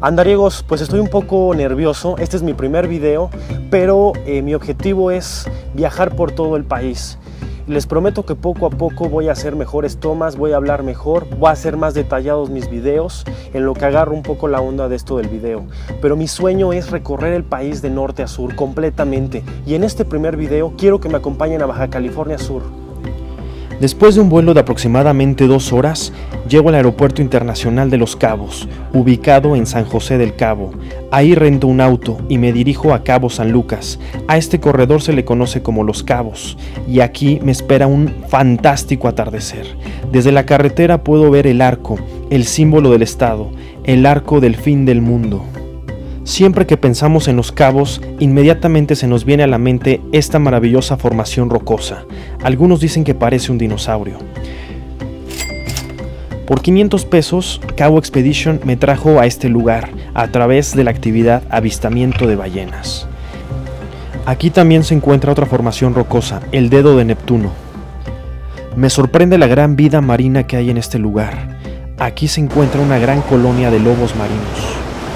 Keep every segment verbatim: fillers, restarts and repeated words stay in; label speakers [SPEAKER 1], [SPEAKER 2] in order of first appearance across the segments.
[SPEAKER 1] Andariegos, pues estoy un poco nervioso, este es mi primer video, pero eh, mi objetivo es viajar por todo el país. Les prometo que poco a poco voy a hacer mejores tomas, voy a hablar mejor, voy a hacer más detallados mis videos, en lo que agarro un poco la onda de esto del video. Pero mi sueño es recorrer el país de norte a sur completamente, y en este primer video quiero que me acompañen a Baja California Sur.
[SPEAKER 2] Después de un vuelo de aproximadamente dos horas, llego al Aeropuerto Internacional de Los Cabos, ubicado en San José del Cabo. Ahí rento un auto y me dirijo a Cabo San Lucas. A este corredor se le conoce como Los Cabos, y aquí me espera un fantástico atardecer. Desde la carretera puedo ver el arco, el símbolo del estado, el arco del fin del mundo. Siempre que pensamos en Los Cabos, inmediatamente se nos viene a la mente esta maravillosa formación rocosa. Algunos dicen que parece un dinosaurio. Por quinientos pesos, Cabo Expedition me trajo a este lugar a través de la actividad avistamiento de ballenas. Aquí también se encuentra otra formación rocosa, el Dedo de Neptuno. Me sorprende la gran vida marina que hay en este lugar. Aquí se encuentra una gran colonia de lobos marinos.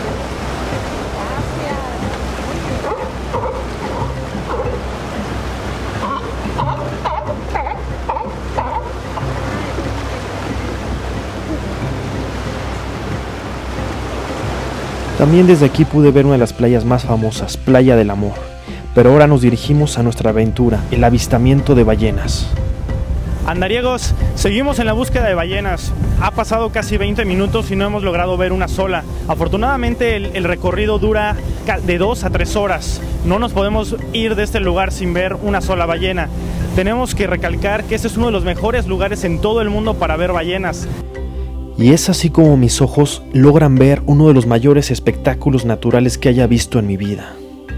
[SPEAKER 2] También desde aquí pude ver una de las playas más famosas, Playa del Amor. Pero ahora nos dirigimos a nuestra aventura, el avistamiento de ballenas.
[SPEAKER 3] Andariegos, seguimos en la búsqueda de ballenas. Ha pasado casi veinte minutos y no hemos logrado ver una sola. Afortunadamente el, el recorrido dura de dos a tres horas. No nos podemos ir de este lugar sin ver una sola ballena. Tenemos que recalcar que este es uno de los mejores lugares en todo el mundo para ver ballenas.
[SPEAKER 2] Y es así como mis ojos logran ver uno de los mayores espectáculos naturales que haya visto en mi vida.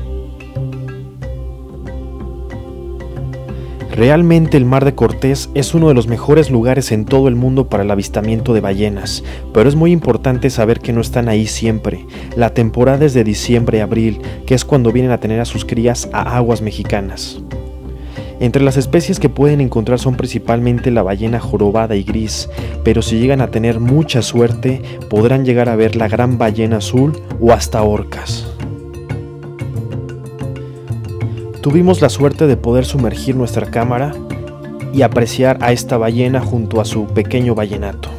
[SPEAKER 2] Realmente el Mar de Cortés es uno de los mejores lugares en todo el mundo para el avistamiento de ballenas, pero es muy importante saber que no están ahí siempre. La temporada es de diciembre a abril, que es cuando vienen a tener a sus crías a aguas mexicanas. Entre las especies que pueden encontrar son principalmente la ballena jorobada y gris, pero si llegan a tener mucha suerte, podrán llegar a ver la gran ballena azul o hasta orcas. Tuvimos la suerte de poder sumergir nuestra cámara y apreciar a esta ballena junto a su pequeño ballenato.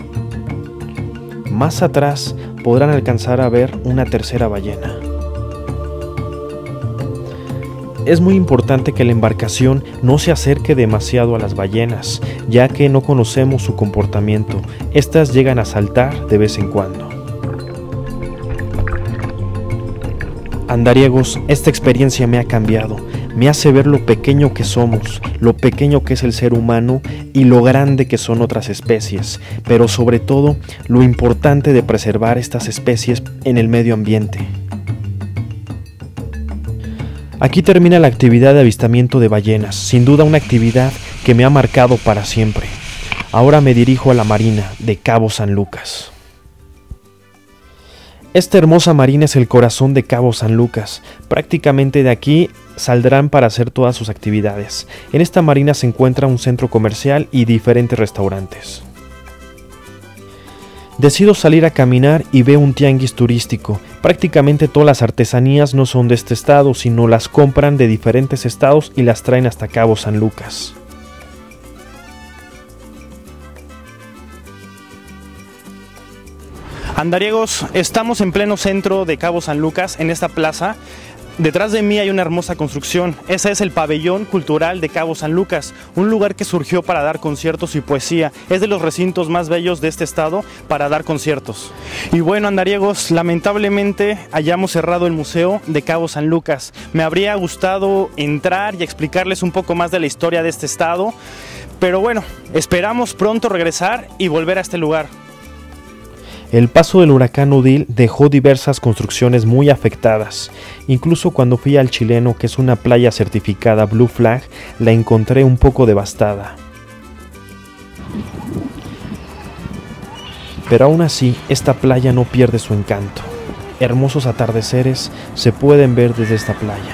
[SPEAKER 2] Más atrás podrán alcanzar a ver una tercera ballena. Es muy importante que la embarcación no se acerque demasiado a las ballenas, ya que no conocemos su comportamiento. Estas llegan a saltar de vez en cuando. Andariegos, esta experiencia me ha cambiado. Me hace ver lo pequeño que somos, lo pequeño que es el ser humano y lo grande que son otras especies, pero sobre todo lo importante de preservar estas especies en el medio ambiente. Aquí termina la actividad de avistamiento de ballenas, sin duda una actividad que me ha marcado para siempre. Ahora me dirijo a la marina de Cabo San Lucas. Esta hermosa marina es el corazón de Cabo San Lucas. Prácticamente de aquí saldrán para hacer todas sus actividades. En esta marina se encuentra un centro comercial y diferentes restaurantes. Decido salir a caminar y veo un tianguis turístico. Prácticamente todas las artesanías no son de este estado, sino las compran de diferentes estados y las traen hasta Cabo San Lucas.
[SPEAKER 3] Andariegos, estamos en pleno centro de Cabo San Lucas, en esta plaza. Detrás de mí hay una hermosa construcción. Ese es el Pabellón Cultural de Cabo San Lucas, un lugar que surgió para dar conciertos y poesía. Es de los recintos más bellos de este estado para dar conciertos. Y bueno, andariegos, lamentablemente hayamos cerrado el Museo de Cabo San Lucas. Me habría gustado entrar y explicarles un poco más de la historia de este estado, pero bueno, esperamos pronto regresar y volver a este lugar.
[SPEAKER 2] El paso del huracán Odile dejó diversas construcciones muy afectadas. Incluso cuando fui al Chileno, que es una playa certificada Blue Flag, la encontré un poco devastada. Pero aún así, esta playa no pierde su encanto. Hermosos atardeceres se pueden ver desde esta playa.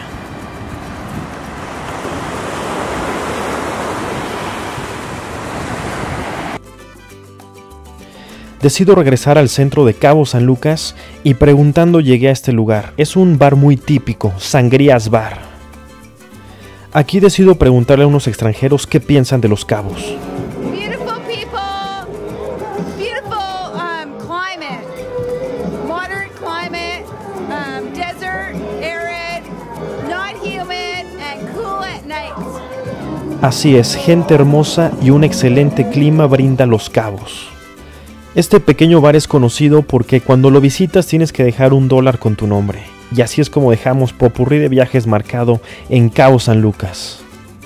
[SPEAKER 2] Decido regresar al centro de Cabo San Lucas y preguntando llegué a este lugar. Es un bar muy típico, Sangrías Bar. Aquí decido preguntarle a unos extranjeros qué piensan de Los Cabos.
[SPEAKER 4] Beautiful people, beautiful um, climate, moderate climate, um, desert, arid, not humid, and cool at night.
[SPEAKER 2] Así es, gente hermosa y un excelente clima brinda Los Cabos. Este pequeño bar es conocido porque cuando lo visitas tienes que dejar un dólar con tu nombre. Y así es como dejamos Popurrí de Viajes marcado en Cabo San Lucas.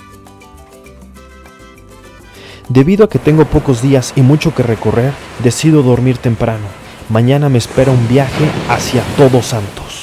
[SPEAKER 2] Debido a que tengo pocos días y mucho que recorrer, decido dormir temprano. Mañana me espera un viaje hacia Todos Santos.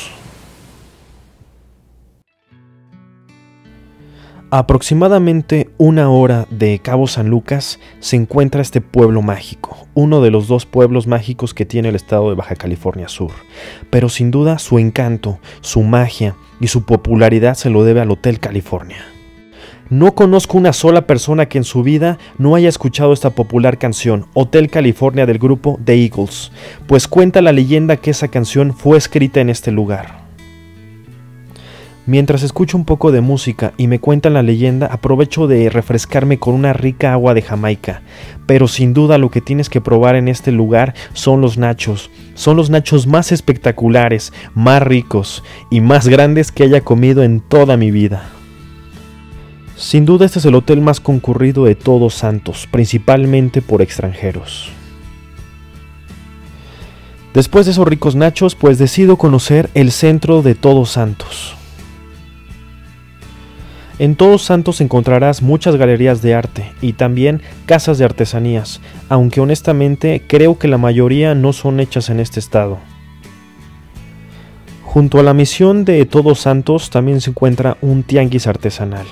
[SPEAKER 2] A aproximadamente una hora de Cabo San Lucas se encuentra este pueblo mágico, uno de los dos pueblos mágicos que tiene el estado de Baja California Sur. Pero sin duda su encanto, su magia y su popularidad se lo debe al Hotel California. No conozco una sola persona que en su vida no haya escuchado esta popular canción, Hotel California del grupo The Eagles, pues cuenta la leyenda que esa canción fue escrita en este lugar. Mientras escucho un poco de música y me cuentan la leyenda, aprovecho de refrescarme con una rica agua de Jamaica. Pero sin duda lo que tienes que probar en este lugar son los nachos. Son los nachos más espectaculares, más ricos y más grandes que haya comido en toda mi vida. Sin duda este es el hotel más concurrido de Todos Santos, principalmente por extranjeros. Después de esos ricos nachos, pues decido conocer el centro de Todos Santos. En Todos Santos encontrarás muchas galerías de arte y también casas de artesanías, aunque honestamente creo que la mayoría no son hechas en este estado. Junto a la misión de Todos Santos también se encuentra un tianguis artesanal.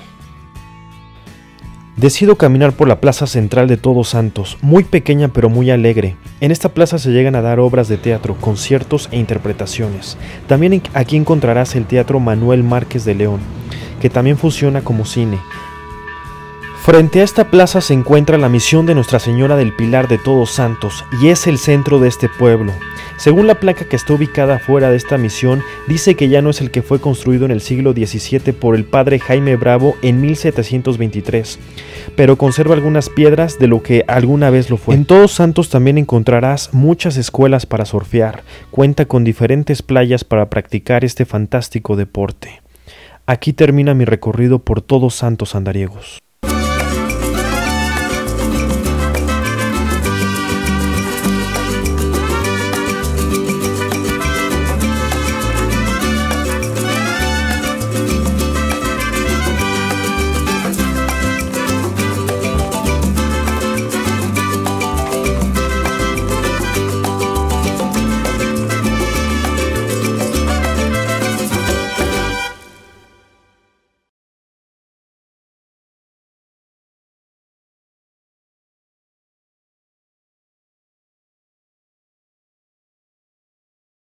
[SPEAKER 2] Decido caminar por la plaza central de Todos Santos, muy pequeña pero muy alegre. En esta plaza se llegan a dar obras de teatro, conciertos e interpretaciones. También aquí encontrarás el Teatro Manuel Márquez de León, que también funciona como cine. Frente a esta plaza se encuentra la misión de Nuestra Señora del Pilar de Todos Santos y es el centro de este pueblo. Según la placa que está ubicada fuera de esta misión, dice que ya no es el que fue construido en el siglo diecisiete por el padre Jaime Bravo en mil setecientos veintitrés, pero conserva algunas piedras de lo que alguna vez lo fue. En Todos Santos también encontrarás muchas escuelas para surfear, cuenta con diferentes playas para practicar este fantástico deporte. Aquí termina mi recorrido por Todos Santos andariegos.